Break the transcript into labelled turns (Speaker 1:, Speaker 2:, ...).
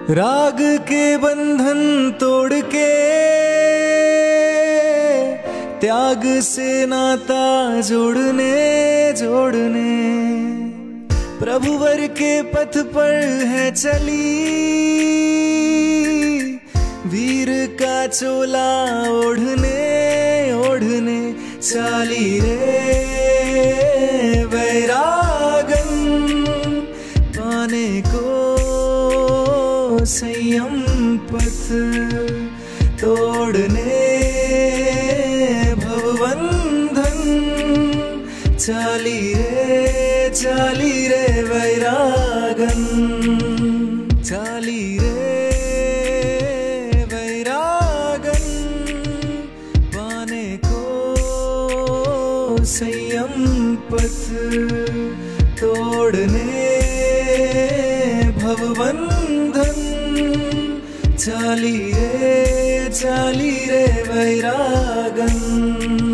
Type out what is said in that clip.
Speaker 1: राग के बंधन तोड़ के त्याग से नाता जोड़ने जोड़ने प्रभुवर के पथ पर है चली वीर का चोला ओढ़ने ओढ़ने चाली रे वैरागन पाने को संयम पथ तोड़ने भवबंधन चाली रे वैरागन चाली रे वैरागन पाने को संयम पथ तोड़ने भवबंधन चाली रे वैरागन।